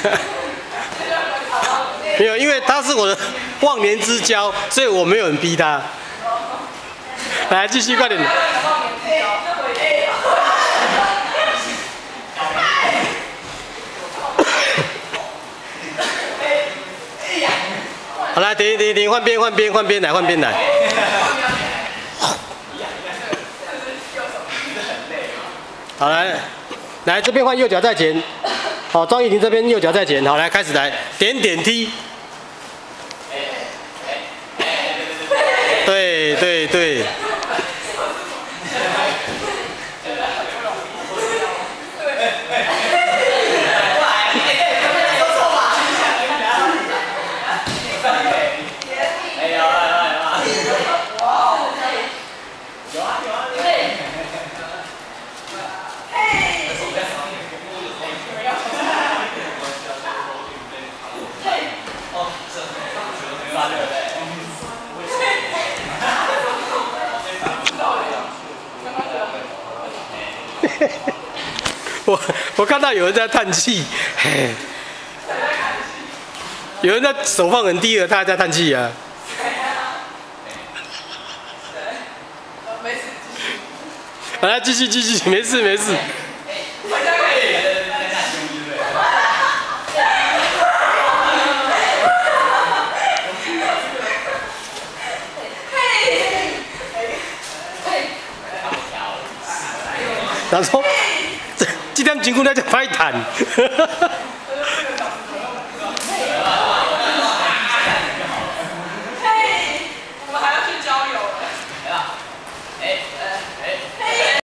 没有，因为他是我的忘年之交，所以我没有人逼他。来，继续快点。好，来，停，换边来。好，来这边换右脚在前。好，庄怡婷这边右脚在前。好，来开始来点踢。对。我看到有人在叹气，有人在手放很低了，他还在叹气啊。好，来继续，没事。人说，这点情况咱才歹谈。